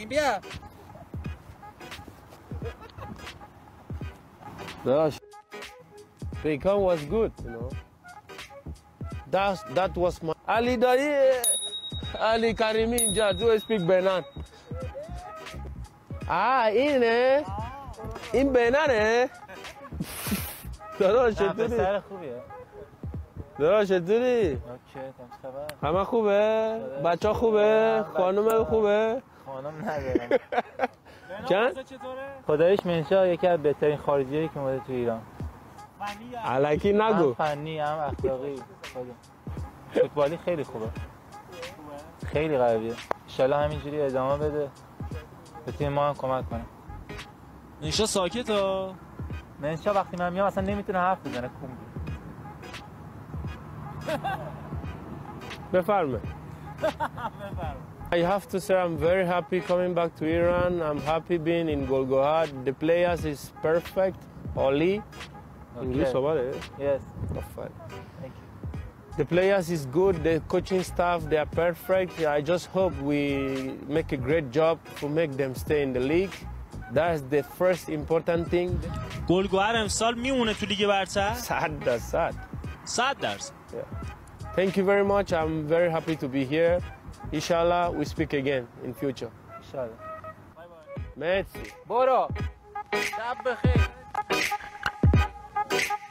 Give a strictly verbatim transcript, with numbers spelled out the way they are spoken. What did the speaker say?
بگیم بیا. Gosh, Beckham was good, you know. That that was my Ali Dai, Ali Karimi اینجا do speak Benan. آه اینه این بنانه داداش چطوری؟ پسر خوبیه داداش چطوری؟ اوکی خبر همه خوبه؟ بچه خوبه؟ خانم خوبه؟ خانم ندارم چند؟ خدایش منشا یکی از بهترین خارجیایی که اومده تو ایران الکی نگو هم فنی هم اخلاقی فوتبالی خیلی خوبه خیلی قویه انشالله همینجوری ادامه بده به تیم ما هم کمک کنه منشا ساکت ها منشا وقتی من میام اصلا نمیتونه حرف بزنه کونگی بفرمه I have to say I'm very happy coming back to Iran. I'm happy being in Golgohat. The players is perfect. Oli. Okay. English over Yes. Oh, fine. Thank you. The players is good. The coaching staff, they are perfect. I just hope we make a great job to make them stay in the league. That's the first important thing. گلگهر امسال میمونه تو لیگ برتر؟ صد درصد. صد درصد. Thank you very much. I'm very happy to be here. Inshallah, we speak again in future. Inshallah. Bye bye. Merci. برو. شب بخیر.